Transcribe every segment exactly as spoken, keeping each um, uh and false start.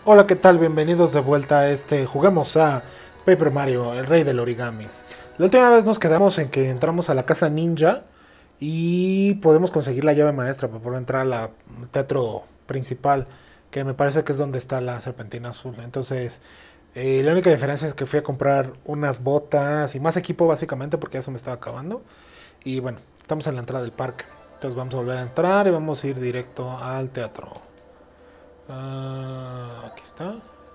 Hola, ¿qué tal? Bienvenidos de vuelta a este Juguemos a Paper Mario, el rey del origami. La última vez nos quedamos en que entramos a la casa ninja y podemos conseguir la llave maestra para poder entrar al teatro principal, que me parece que es donde está la serpentina azul. Entonces, eh, la única diferencia es que fui a comprar unas botas y más equipo básicamente porque ya se me estaba acabando. Y bueno, estamos en la entrada del parque. Entonces vamos a volver a entrar y vamos a ir directo al teatro. Uh, aquí está.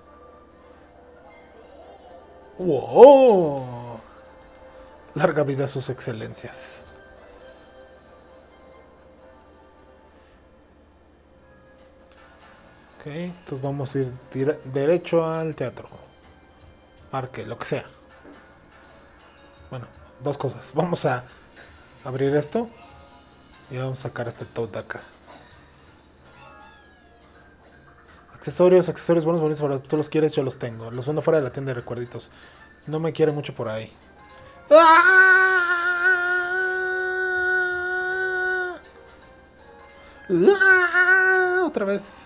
¡Wow! Larga vida a sus excelencias. Ok, entonces vamos a ir dire derecho al teatro. Parque, lo que sea. Bueno, dos cosas. Vamos a abrir esto y vamos a sacar este Toad de acá. Accesorios, accesorios buenos, bonitos. Ahora tú los quieres, yo los tengo. Los vendo fuera de la tienda de recuerditos. No me quiere mucho por ahí. ¡Ah! ¡Ah! Otra vez.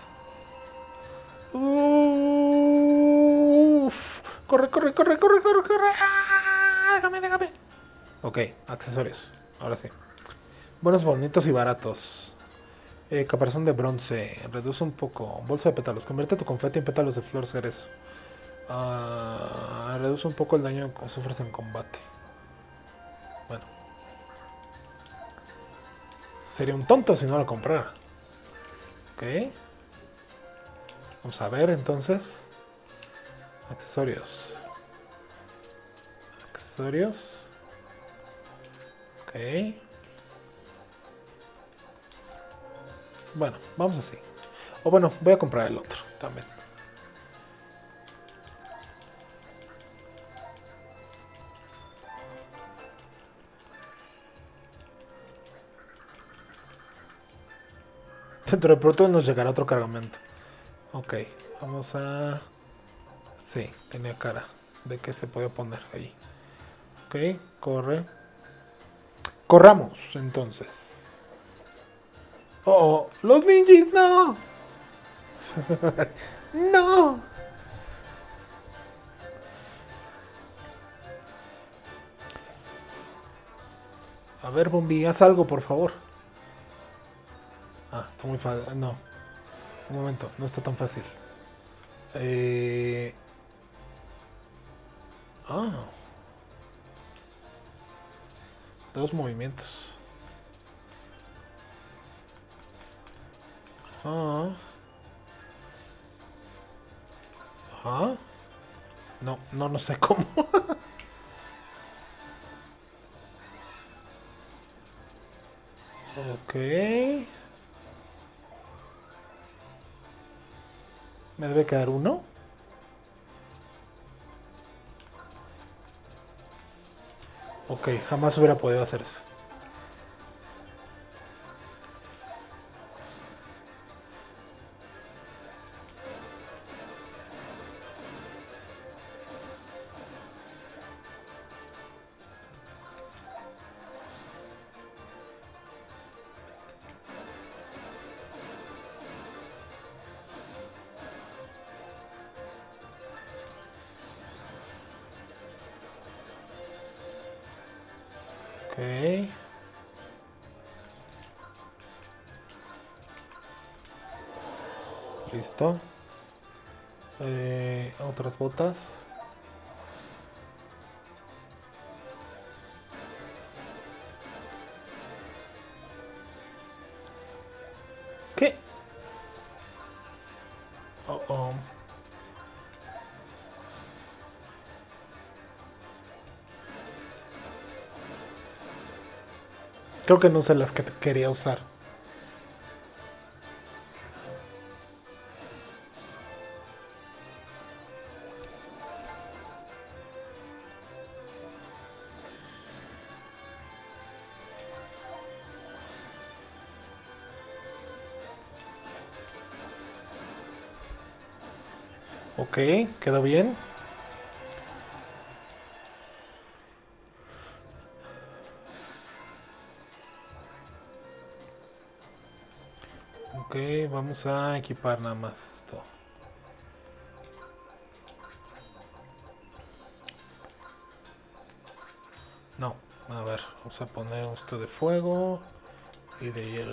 Uf. Corre, corre, corre, corre, corre, corre. ¡Ah! Déjame, déjame. Ok, accesorios. Ahora sí. Buenos, bonitos y baratos. Eh, caparazón de bronce. Reduce un poco. Bolsa de pétalos. Convierte tu confeti en pétalos de flor cerezo. Uh, reduce un poco el daño que sufres en combate. Bueno. Sería un tonto si no lo comprara. Ok. Vamos a ver entonces. Accesorios. Accesorios. Ok. Bueno, vamos así. O bueno, voy a comprar el otro también. Dentro de pronto nos llegará otro cargamento. Ok, vamos a... Sí, tenía cara de que se podía poner ahí. Ok, corre. Corramos, entonces. Oh, oh, los ninjas, no. No. A ver, Bombi, haz algo, por favor. Ah, está muy fácil. No, un momento, no está tan fácil. Eh... Ah, dos movimientos. Ah. Ajá. No, no, no sé cómo. Ok. Me debe quedar uno. Ok, jamás hubiera podido hacer eso. Ok. Listo. Eh, otras botas. ¿Qué? Oh, oh. Creo que no usé las que quería usar. Ok, quedó bien. Ok, vamos a equipar nada más esto. No, a ver, vamos a poner esto de fuego y de hielo.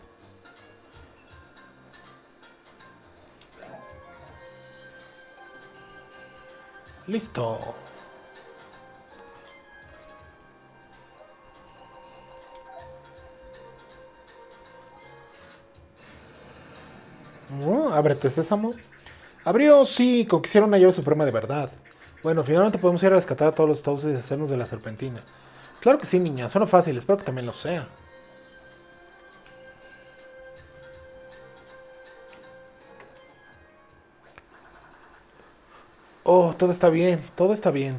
Listo. Uh, ábrete, sésamo. Abrió, sí, conquistar una llave suprema de verdad. Bueno, finalmente podemos ir a rescatar a todos los Toads y deshacernos de la serpentina. Claro que sí, niña, suena fácil, espero que también lo sea. Oh, todo está bien, todo está bien.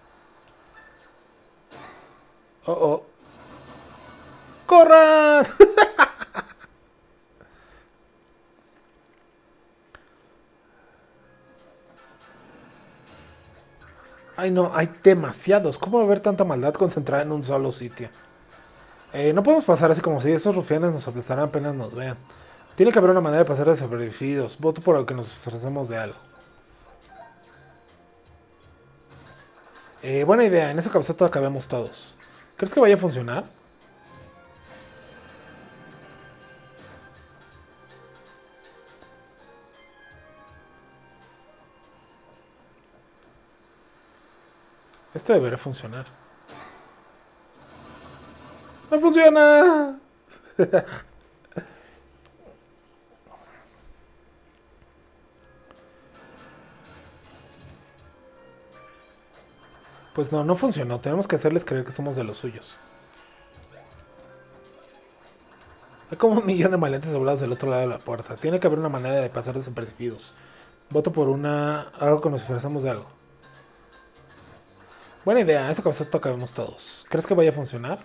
Oh, oh. ¡Corran! Ay, no, hay demasiados. ¿Cómo va a haber tanta maldad concentrada en un solo sitio? Eh, no podemos pasar así como si estos rufianes nos aplastarán apenas nos vean. Tiene que haber una manera de pasar desapercibidos. Voto por el que nos disfracemos de algo. Eh, buena idea, en esa cabezota acabemos todos. ¿Crees que vaya a funcionar? Esto debería funcionar. ¡No funciona! Pues no, no funcionó. Tenemos que hacerles creer que somos de los suyos. Hay como un millón de maleantes doblados del otro lado de la puerta. Tiene que haber una manera de pasar desapercibidos. Voto por una... algo que nos ofrecemos de algo. Buena idea, esa cabezota cabemos todos. ¿Crees que vaya a funcionar?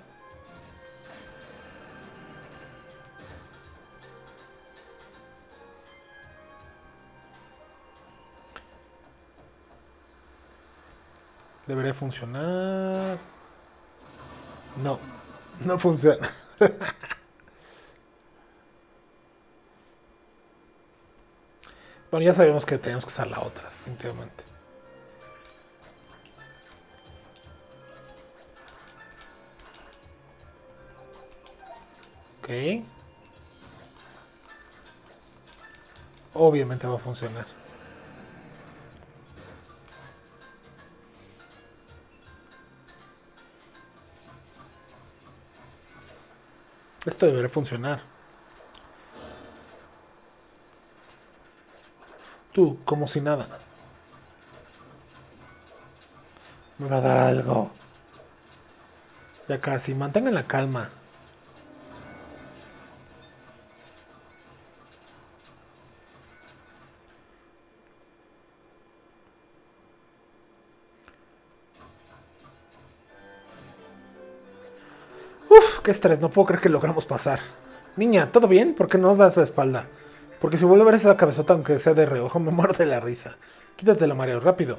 Debería funcionar. No, no funciona. Bueno, ya sabemos que tenemos que usar la otra, definitivamente. Ok. Obviamente va a funcionar. Esto debería funcionar. Tú, como si nada. Me va a dar algo. Ya casi, mantengan la calma. Uf, qué estrés, no puedo creer que logramos pasar. Niña, ¿todo bien? ¿Por qué no nos das la espalda? Porque si vuelvo a ver esa cabezota, aunque sea de reojo, me muero de la risa. Quítatela, Mario, rápido.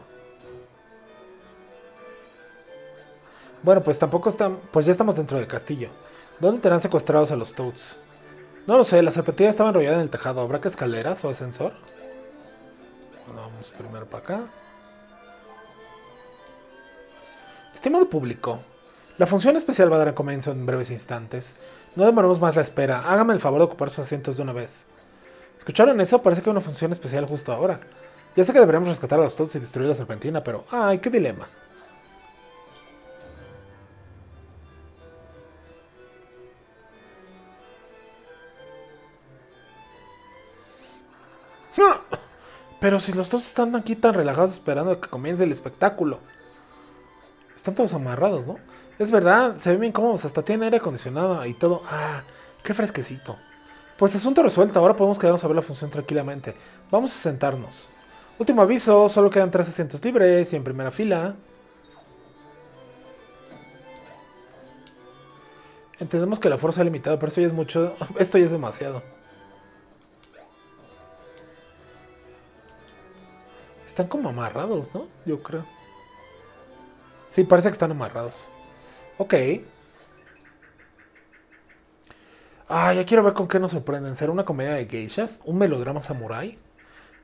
Bueno, pues tampoco están... Pues ya estamos dentro del castillo. ¿Dónde tendrán secuestrados a los Toads? No lo sé, la serpentina estaba enrollada en el tejado. ¿Habrá que escaleras o ascensor? Bueno, vamos primero para acá. Estimado público, la función especial va a dar comienzo en breves instantes. No demoremos más la espera. Hágame el favor de ocupar sus asientos de una vez. ¿Escucharon eso? Parece que hay una función especial justo ahora. Ya sé que deberíamos rescatar a los Toads y destruir la serpentina, pero... ¡ay, qué dilema! ¡No! Pero si los Toads están aquí tan relajados esperando a que comience el espectáculo. Están todos amarrados, ¿no? Es verdad, se ven bien cómodos, hasta tienen aire acondicionado y todo. ¡Ah! ¡Qué fresquecito! Pues asunto resuelto, ahora podemos quedarnos a ver la función tranquilamente. Vamos a sentarnos. Último aviso, solo quedan tres asientos libres y en primera fila. Entendemos que la fuerza es limitada, pero esto ya es mucho. Esto ya es demasiado. Están como amarrados, ¿no? Yo creo. Sí, parece que están amarrados. Ok. Ah, ya quiero ver con qué nos sorprenden. ¿Será una comedia de geishas? ¿Un melodrama samurái?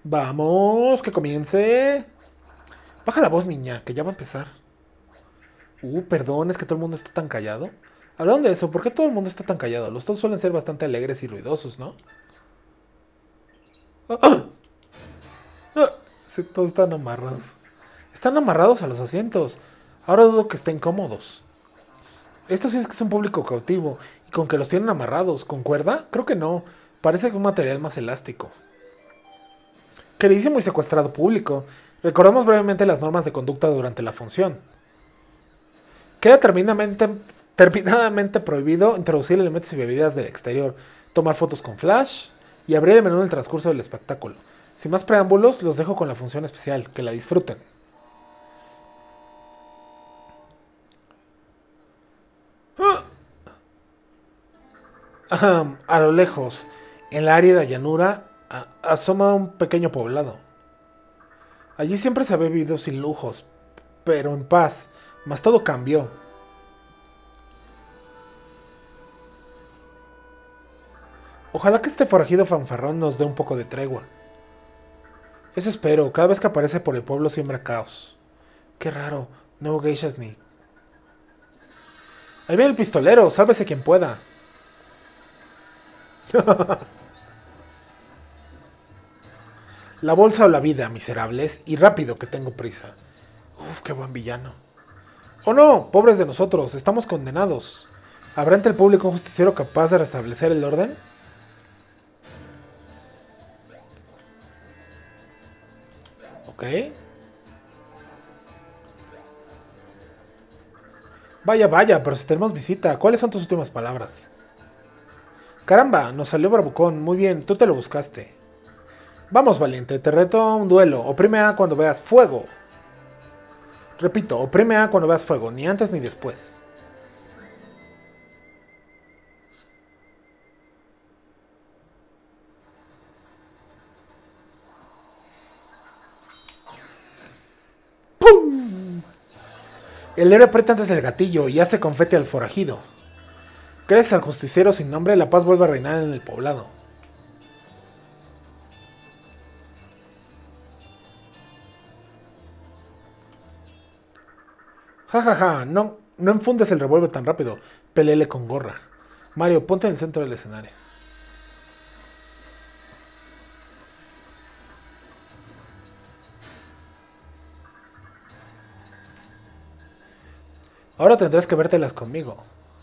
Vamos, que comience. Baja la voz, niña, que ya va a empezar. Uh, perdón, es que todo el mundo está tan callado. Hablando de eso, ¿por qué todo el mundo está tan callado? Los todos suelen ser bastante alegres y ruidosos, ¿no? ¡Ah! ¡Ah! ¡Ah! Sí, todos están amarrados. Están amarrados a los asientos. Ahora dudo que estén cómodos. Esto sí es que es un público cautivo. Y con que los tienen amarrados. ¿Con cuerda? Creo que no. Parece que un material más elástico. Queridísimo y secuestrado público. Recordamos brevemente las normas de conducta durante la función. Queda terminantemente, terminadamente prohibido introducir elementos y bebidas del exterior, tomar fotos con flash y abrir el menú en el transcurso del espectáculo. Sin más preámbulos, los dejo con la función especial. Que la disfruten. Ah, a lo lejos, en la árida llanura, a- asoma un pequeño poblado. Allí siempre se había vivido sin lujos, pero en paz, mas todo cambió. Ojalá que este forajido fanfarrón nos dé un poco de tregua. Eso espero, cada vez que aparece por el pueblo siembra caos. Qué raro, no hubo geishas ni... Ahí viene el pistolero, sálvese quien pueda. La bolsa o la vida, miserables, y rápido que tengo prisa. Uf, qué buen villano. Oh no, pobres de nosotros, estamos condenados. ¿Habrá entre el público un justiciero capaz de restablecer el orden? Ok. Vaya, vaya, pero si tenemos visita, ¿cuáles son tus últimas palabras? Caramba, nos salió bravucón, muy bien, tú te lo buscaste. Vamos, valiente, te reto a un duelo. Oprime A cuando veas fuego. Repito, oprime A cuando veas fuego, ni antes ni después. ¡Pum! El héroe aprieta antes el gatillo y hace confeti al forajido. Gracias al justiciero sin nombre, la paz vuelve a reinar en el poblado. Ja, ja, ja, no, no enfundes el revólver tan rápido. Pelele con gorra. Mario, ponte en el centro del escenario. Ahora tendrás que vértelas conmigo.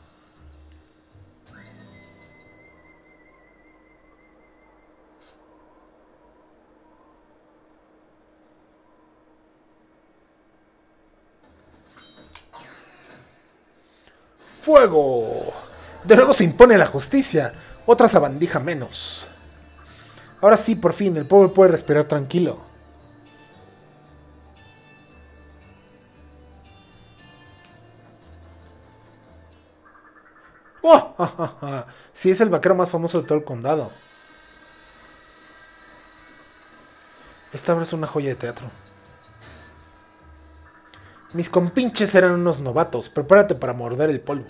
¡Fuego! De nuevo se impone la justicia. Otra sabandija menos. Ahora sí, por fin, el pueblo puede respirar tranquilo. ¡Oh! Ja, ja, ja. Sí, es el vaquero más famoso de todo el condado. Esta obra es una joya de teatro. Mis compinches eran unos novatos. Prepárate para morder el polvo.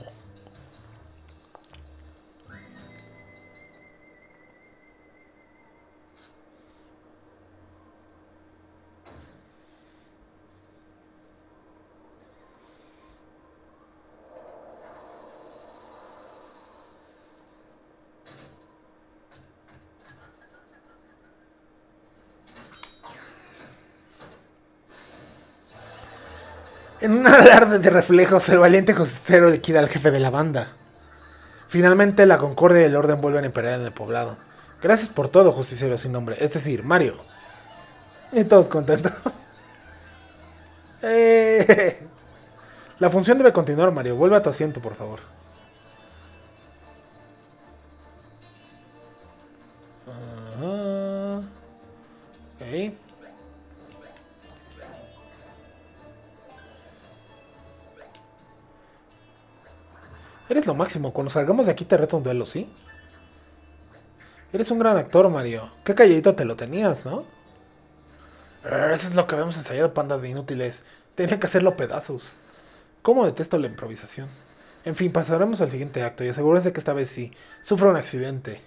En un alarde de reflejos, el valiente justiciero liquida al jefe de la banda. Finalmente, la concordia y el orden vuelven a imperar en el poblado. Gracias por todo, justiciero sin nombre. Es decir, Mario. Y todos contentos. Eh, La función debe continuar, Mario. Vuelve a tu asiento, por favor. Uh, ok. Eres lo máximo. Cuando salgamos de aquí te reto un duelo, ¿sí? Eres un gran actor, Mario. Qué calladito te lo tenías, ¿no? Eso es lo que habíamos ensayado, panda de inútiles. Tenían que hacerlo pedazos. ¿Cómo detesto la improvisación? En fin, pasaremos al siguiente acto y asegúrense que esta vez sí. Sufra un accidente.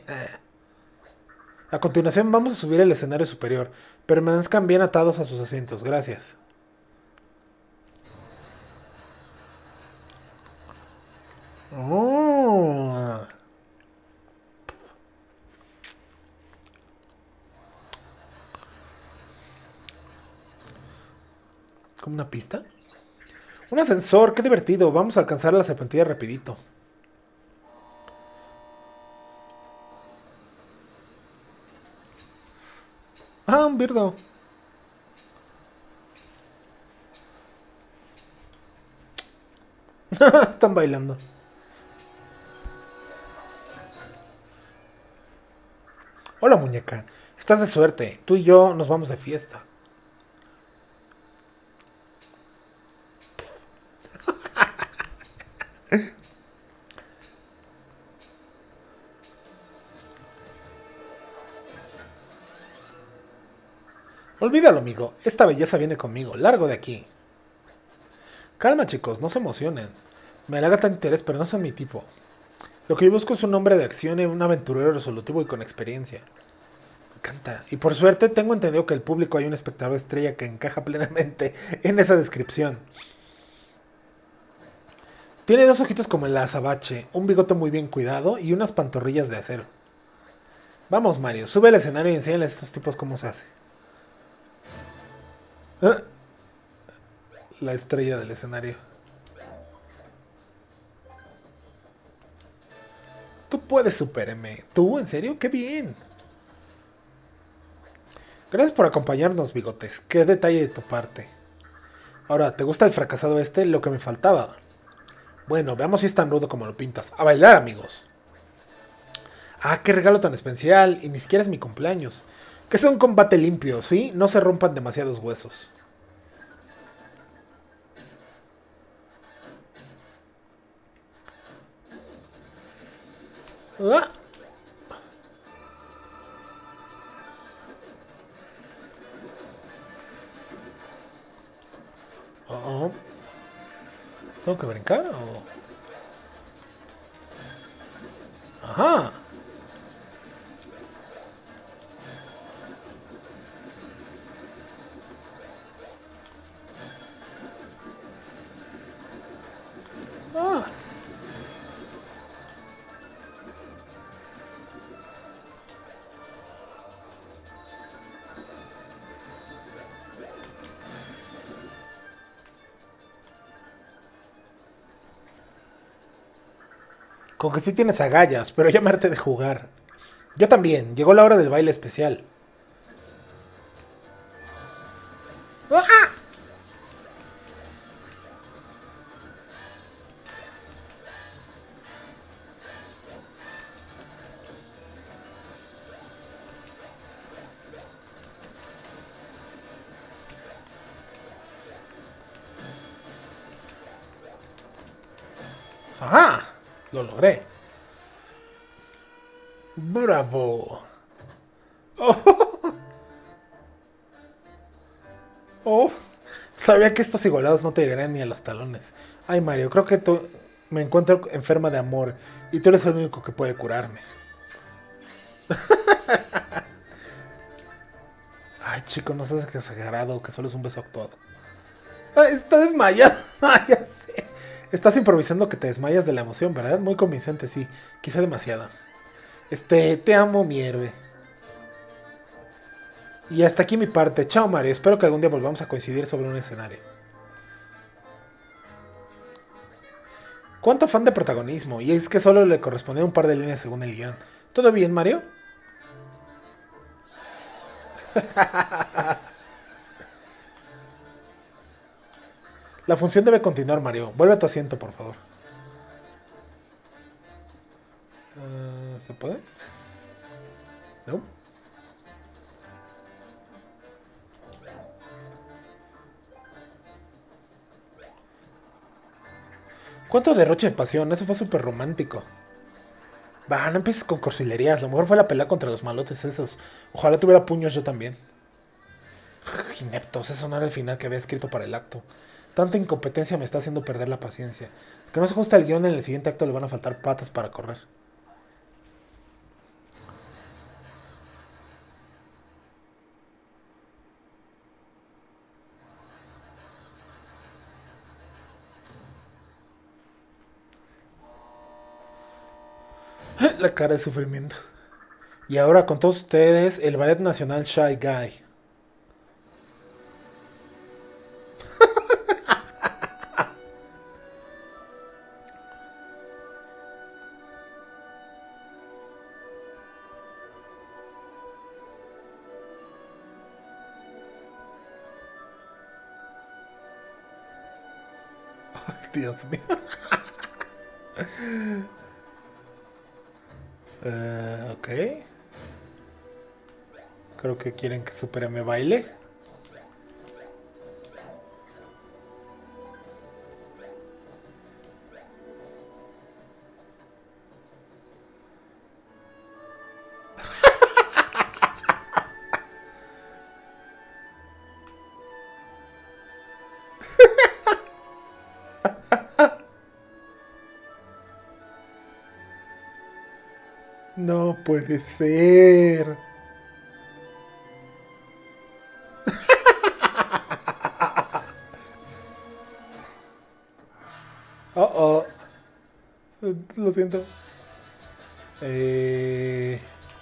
A continuación vamos a subir al escenario superior. Permanezcan bien atados a sus asientos. Gracias. Oh. ¿Como una pista? Un ascensor, qué divertido. Vamos a alcanzar la serpentina rapidito. Ah, un birdo. Están bailando. Hola, muñeca. Estás de suerte. Tú y yo nos vamos de fiesta. Olvídalo, amigo. Esta belleza viene conmigo. Largo de aquí. Calma, chicos. No se emocionen. Me halaga tan interés, pero no son mi tipo. Lo que yo busco es un hombre de acción y un aventurero resolutivo y con experiencia. Me encanta. Y por suerte tengo entendido que el público hay un espectador estrella que encaja plenamente en esa descripción. Tiene dos ojitos como el azabache, un bigote muy bien cuidado y unas pantorrillas de acero. Vamos, Mario, sube al escenario y enséñale a estos tipos cómo se hace. Ah, la estrella del escenario. Tú puedes superarme. ¿Tú? ¿En serio? ¡Qué bien! Gracias por acompañarnos, bigotes. Qué detalle de tu parte. Ahora, ¿te gusta el fracasado este? Lo que me faltaba. Bueno, veamos si es tan rudo como lo pintas. A bailar, amigos. Ah, qué regalo tan especial. Y ni siquiera es mi cumpleaños. Que sea un combate limpio, ¿sí? No se rompan demasiados huesos. Ah. Oh, oh. ¿Tengo que brincar o...? Ajá. Ah. Con que sí tienes agallas, pero ya me harté de jugar. Yo también. Llegó la hora del baile especial. ¡Ah! ¡Ajá! Lo logré. ¡Bravo! ¡Oh! ¡Oh! Sabía que estos igualados no te llegarían ni a los talones. Ay, Mario, creo que tú me encuentro enferma de amor y tú eres el único que puede curarme. Ay, chico, no seas exagerado, que solo es un beso actuado. Ay, está desmayado. Ay, ya sé. Estás improvisando que te desmayas de la emoción, ¿verdad? Muy convincente, sí. Quizá demasiado. Este, te amo, mi héroe. Y hasta aquí mi parte. Chao, Mario. Espero que algún día volvamos a coincidir sobre un escenario. ¿Cuánto fan de protagonismo? Y es que solo le correspondía un par de líneas según el guión. ¿Todo bien, Mario? La función debe continuar, Mario. Vuelve a tu asiento, por favor. Uh, ¿Se puede? ¿No? ¿Cuánto derroche de pasión? Eso fue súper romántico. Va, no empieces con cursilerías. Lo mejor fue la pelea contra los malotes esos. Ojalá tuviera puños yo también. Ineptos, eso no era el final que había escrito para el acto. Tanta incompetencia me está haciendo perder la paciencia. Que no se ajusta el guión, en el siguiente acto le van a faltar patas para correr. La cara de sufrimiento. Y ahora con todos ustedes, el Ballet Nacional Shy Guy. Dios mío. Uh, ok. Creo que quieren que Super M baile. No puede ser. Oh, oh. Lo siento. Eh...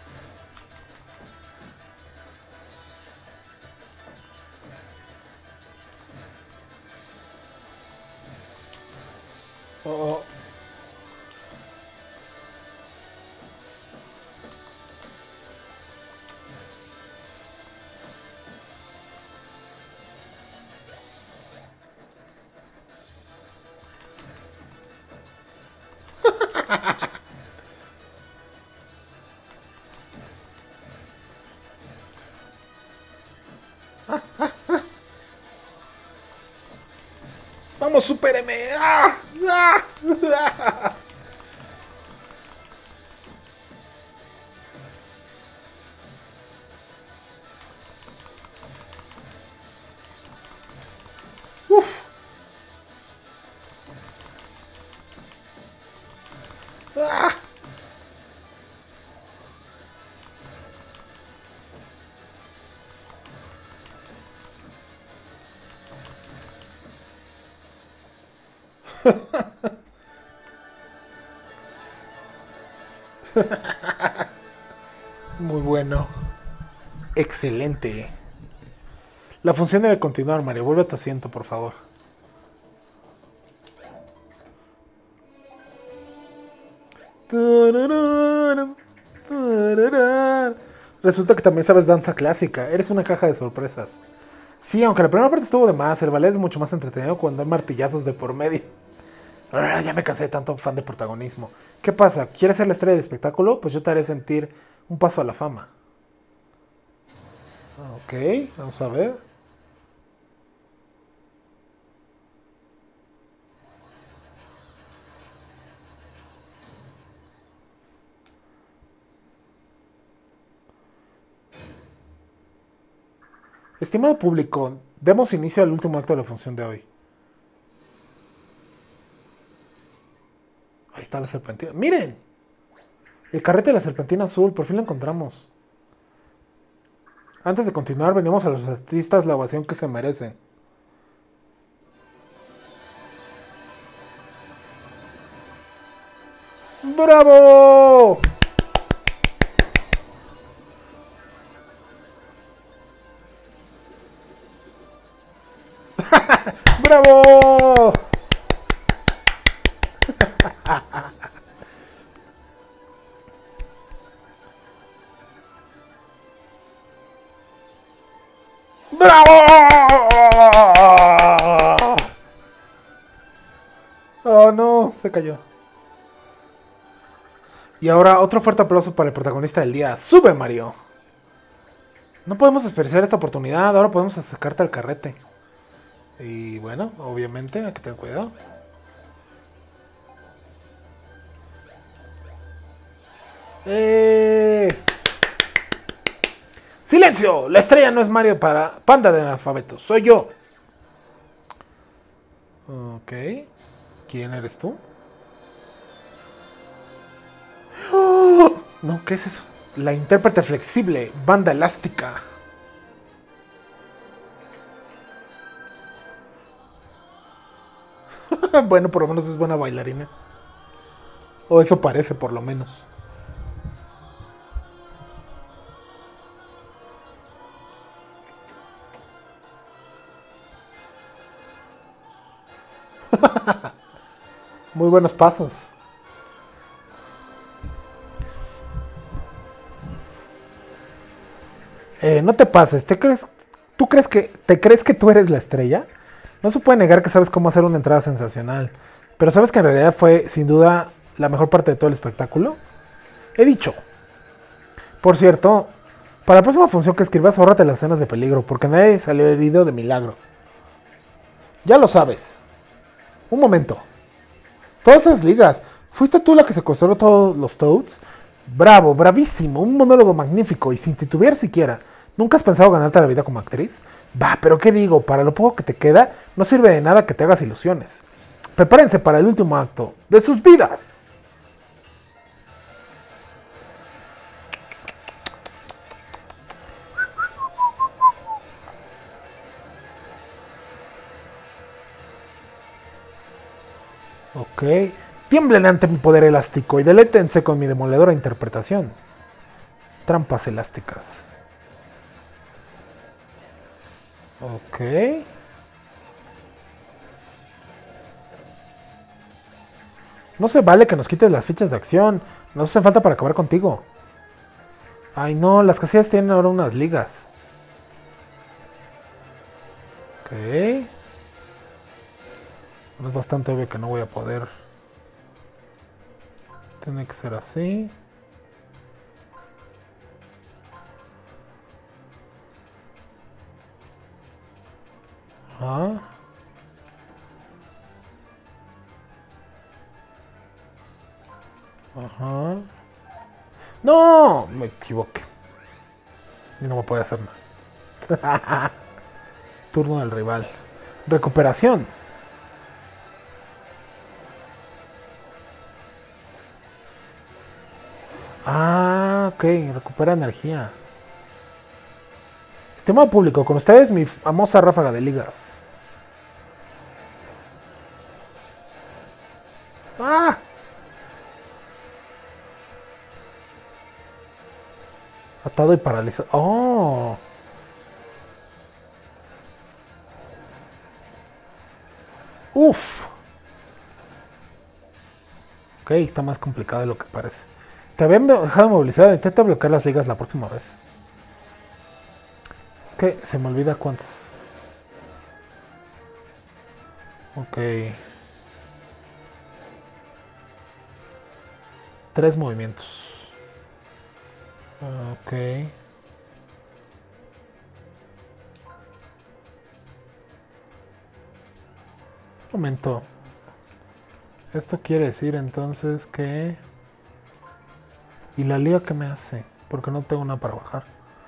Oh, oh. Vamos, Super M. ¡Ah! ¡Ah! ¡Ah! Uf. ¡Ah! Muy bueno. Excelente. La función debe continuar, Mario. Vuelve a tu asiento, por favor. Resulta que también sabes danza clásica. Eres una caja de sorpresas. Sí, aunque la primera parte estuvo de más, el ballet es mucho más entretenido cuando hay martillazos de por medio. Ah, ya me cansé de tanto fan de protagonismo. ¿Qué pasa? ¿Quieres ser la estrella del espectáculo? Pues yo te haré sentir un paso a la fama. Ok, vamos a ver. Estimado público, demos inicio al último acto de la función de hoy. Ahí está la serpentina. ¡Miren! El carrete de la serpentina azul, por fin lo encontramos. Antes de continuar, vendemos a los artistas la ovación que se merecen. ¡Bravo! ¡Bravo! ¡Bravo! Oh no, se cayó. Y ahora otro fuerte aplauso para el protagonista del día. ¡Sube, Mario! No podemos desperdiciar esta oportunidad. Ahora podemos acercarte al carrete. Y bueno, obviamente hay que tener cuidado. ¡Eh! ¡Silencio! La estrella no es Mario para Panda de analfabeto. Soy yo. Ok. ¿Quién eres tú? ¡Oh! No, ¿qué es eso? La intérprete flexible, banda elástica. Bueno, por lo menos es buena bailarina. O eso parece, por lo menos. Muy buenos pasos. Eh, no te pases, ¿te crees, ¿tú crees que, te crees que tú eres la estrella? No se puede negar que sabes cómo hacer una entrada sensacional, pero ¿sabes que en realidad fue, sin duda, la mejor parte de todo el espectáculo? He dicho. Por cierto, para la próxima función que escribas, ahórrate las escenas de peligro, porque nadie salió herido de milagro. Ya lo sabes. Un momento. Todas esas ligas. ¿Fuiste tú la que secuestró todos los Toads? Bravo, bravísimo, un monólogo magnífico y sin titubear siquiera. ¿Nunca has pensado ganarte la vida como actriz? Bah, pero ¿qué digo? Para lo poco que te queda, no sirve de nada que te hagas ilusiones. Prepárense para el último acto de sus vidas. Ok. Tiemblen ante mi poder elástico y delétense con mi demoledora interpretación. Trampas elásticas. Ok. No se vale que nos quites las fichas de acción. Nos hacen falta para acabar contigo. Ay no, las casillas tienen ahora unas ligas. Ok. Es bastante obvio que no voy a poder. Tiene que ser así. Ajá. Ajá. ¡No! Me equivoqué. Y no me puede hacer nada. Turno del rival. Recuperación. Ah, ok. Recupera energía. Estimado público, con ustedes mi famosa ráfaga de ligas. ¡Ah! Atado y paralizado. ¡Oh! ¡Uf! Ok, está más complicado de lo que parece. Te habían dejado movilizado. Intenta bloquear las ligas la próxima vez. Es que se me olvida cuántas. Ok. Tres movimientos. Ok. Un momento. Esto quiere decir entonces que... ¿Y la liga qué me hace? Porque no tengo nada para bajar.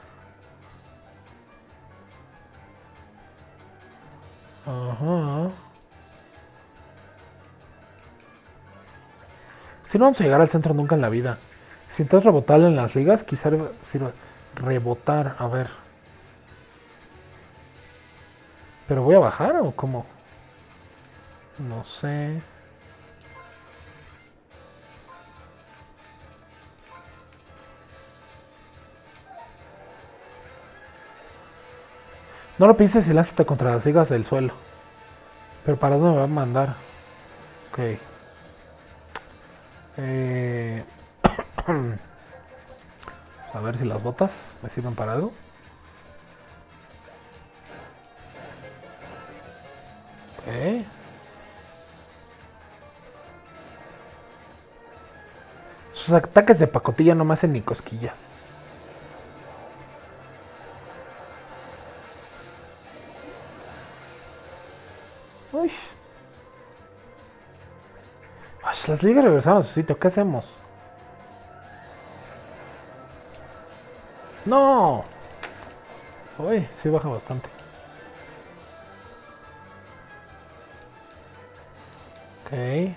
Ajá. Si no vamos a llegar al centro nunca en la vida. Si intentas rebotar en las ligas, quizá sirva. Rebotar, a ver. ¿Pero voy a bajar o cómo? No sé. No lo pienses y lánzate contra las ligas del suelo. Pero ¿para dónde me va a mandar? Ok. Eh... a ver si las botas me sirven para algo. Ok. Sus ataques de pacotilla no me hacen ni cosquillas. Uy. Ay, las ligas regresaron a su sitio. ¿Qué hacemos? ¡No! Uy, sí baja bastante. Ok.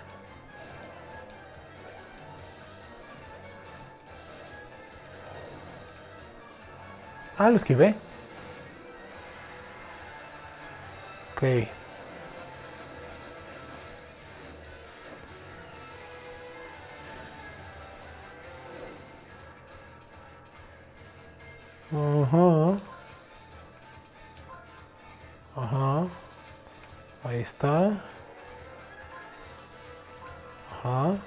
Ah, lo esquivé. Ok. Ajá. Ajá. Ahí está. Ajá.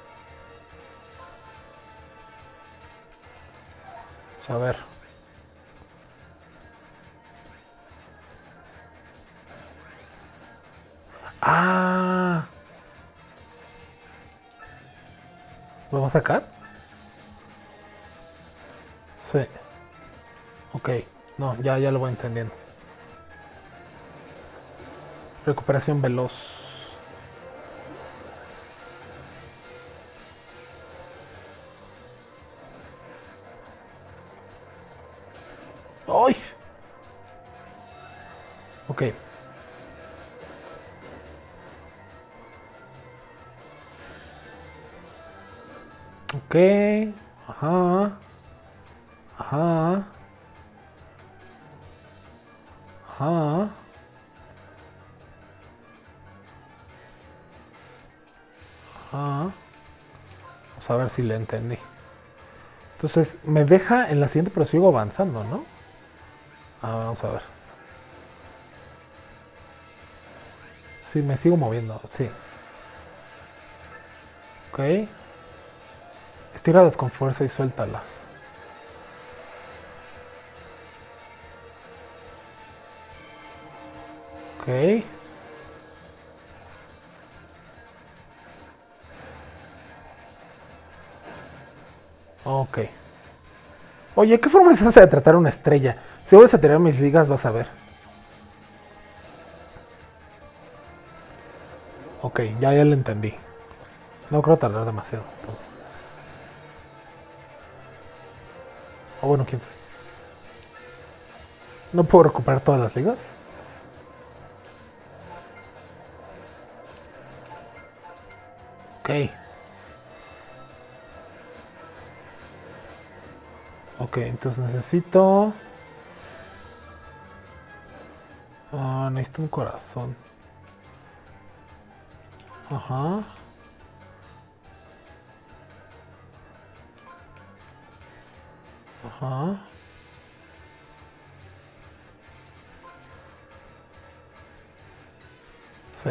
A ver. Ah. ¿Lo va a sacar? Sí. Ok. No, ya, ya lo voy entendiendo. Recuperación veloz. ¡Ay! Ok. Ok. Ajá. Ajá. Ajá. Ajá. Vamos a ver si le entendí. Entonces, me deja en la siguiente, pero sigo avanzando, ¿no? Ah, vamos a ver. Sí, me sigo moviendo, sí. Ok. Estíralas con fuerza y suéltalas. Ok. Ok. Oye, ¿qué forma es esa de tratar una estrella? Si vuelves a tirar mis ligas, vas a ver. Ok, ya, ya lo entendí. No creo tardar demasiado, entonces. O bueno, quién sabe. ¿No puedo recuperar todas las ligas? Ok. Ok, entonces necesito... Ah, necesito un corazón. Ajá. Ajá. Sí.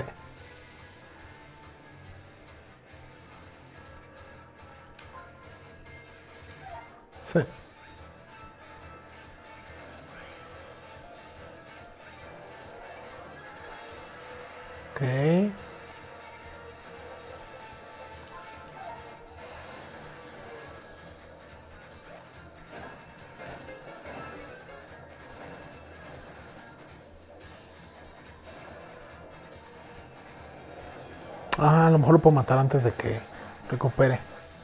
Sí. Ok. Ah, a lo mejor lo puedo matar antes de que recupere.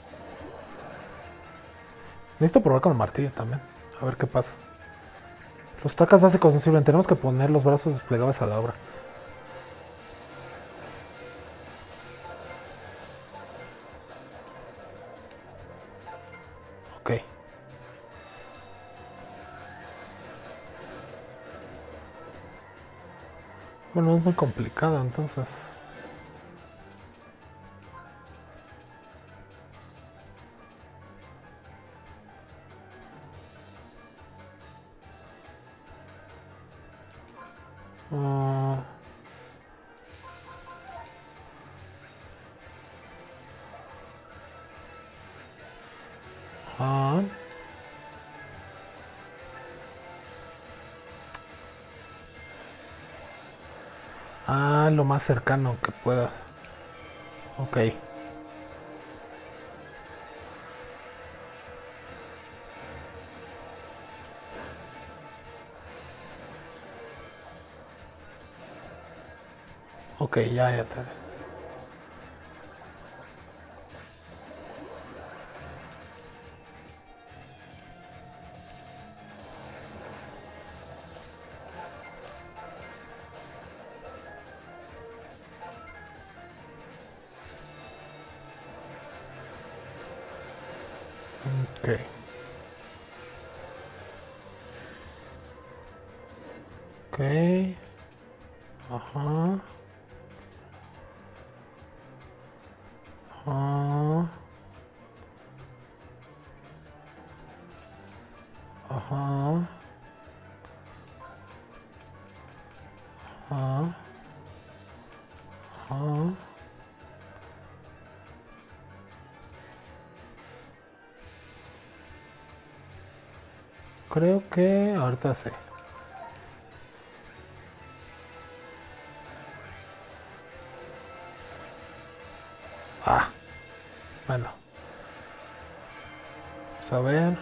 Necesito probar con el martillo también. A ver qué pasa. Los tacas básicos no sirven. Tenemos que poner los brazos desplegables a la obra. Ok. Bueno, es muy complicado entonces. Uh, ah. Ah, lo más cercano que puedas. Ok. Ok, ya, ya te... Ok. Ok. Ajá. Ajá. Ajá. Ajá. Ajá. Creo que ahorita sé. Ah, bueno. Vamos a ver.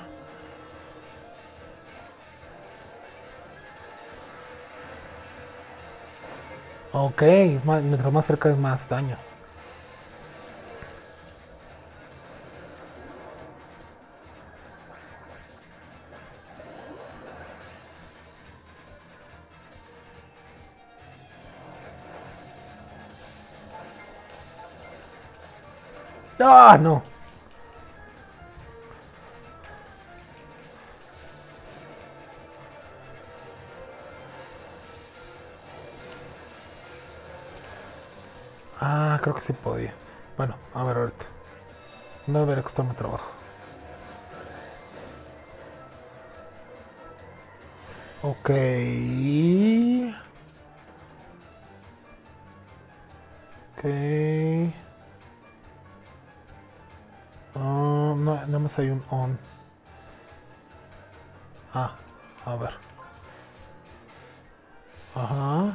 Ok, es más, mientras más cerca es más daño. Ah, no. Ah, creo que sí podía. Bueno, a ver ahorita. No debería costarme trabajo. Ok. Ok. Oh, no, nada más hay un on. Ah, a ver. Ajá.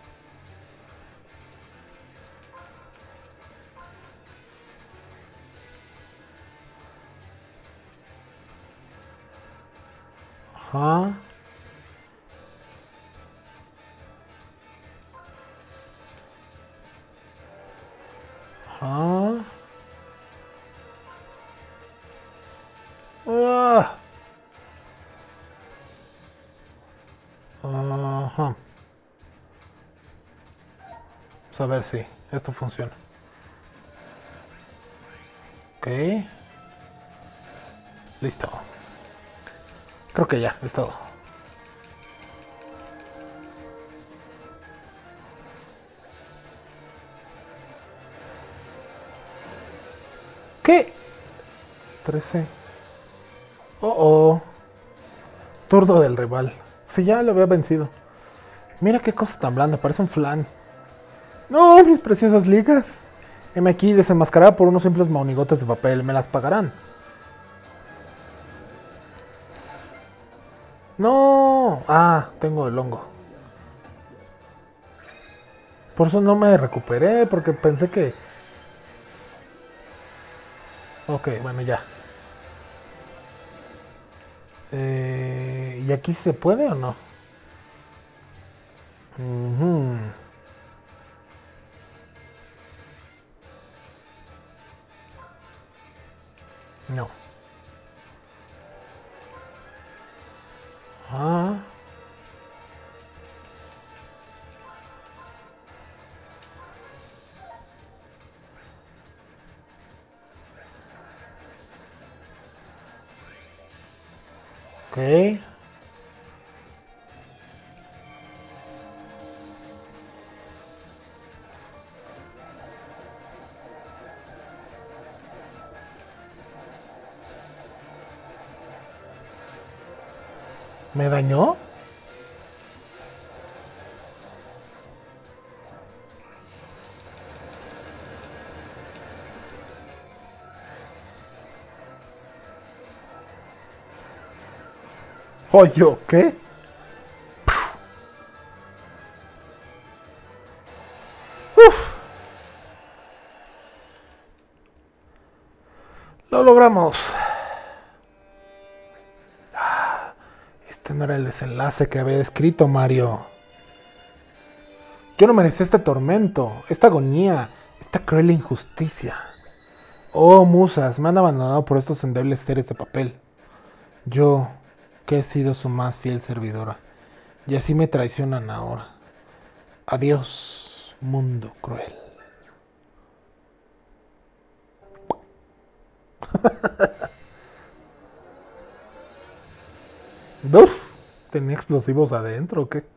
Ajá. Ajá. Ah. Ajá. Vamos a ver si esto funciona. Ok. Listo. Creo que ya, es todo. ¿Qué? trece. Oh, oh. Turdo del rival. Si ya lo había vencido. Mira qué cosa tan blanda, parece un flan. No, mis preciosas ligas. Heme aquí desenmascarada por unos simples monigotes de papel. Me las pagarán. No. Ah, tengo el hongo. Por eso no me recuperé, porque pensé que... Ok, bueno, ya. Eh, ¿Y aquí se puede o no? Uh-huh. No. Ah. Ok. ¿Me dañó? ¿O yo qué? Uf. Lo logramos. Este no era el desenlace que había escrito Mario. Yo no merecía este tormento, esta agonía, esta cruel injusticia. Oh, musas, me han abandonado por estos endebles seres de papel. Yo, que he sido su más fiel servidora. Y así me traicionan ahora. Adiós, mundo cruel. Uf, ¿tenía explosivos adentro o qué?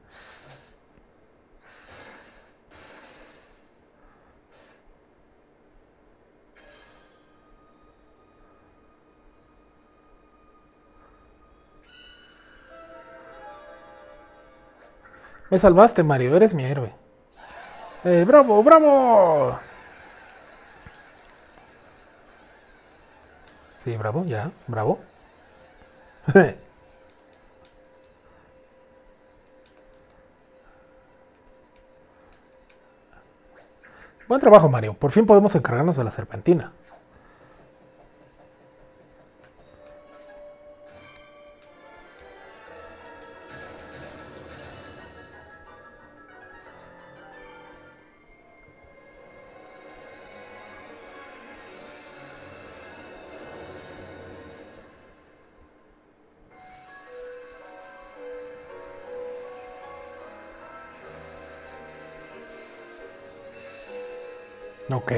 Me salvaste, Mario, eres mi héroe. ¡Eh, bravo, bravo! Sí, bravo, ya, bravo. Buen trabajo, Mario. Por fin podemos encargarnos de la serpentina. Ok.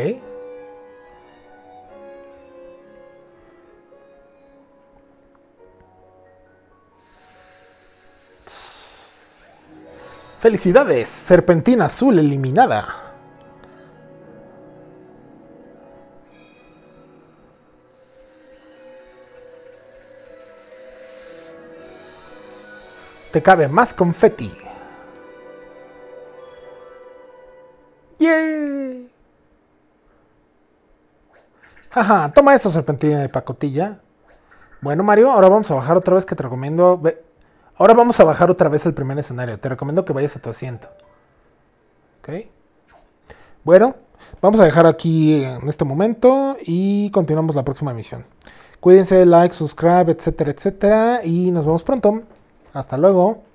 Felicidades, serpentina azul eliminada. Te cabe más confeti. ¡Yay! Jaja, toma eso, serpentina de pacotilla. Bueno, Mario, ahora vamos a bajar otra vez que te recomiendo... Ahora vamos a bajar otra vez el primer escenario. Te recomiendo que vayas a tu asiento. Ok. Bueno, vamos a dejar aquí en este momento y continuamos la próxima misión. Cuídense, like, subscribe, etcétera, etcétera. Y nos vemos pronto. Hasta luego.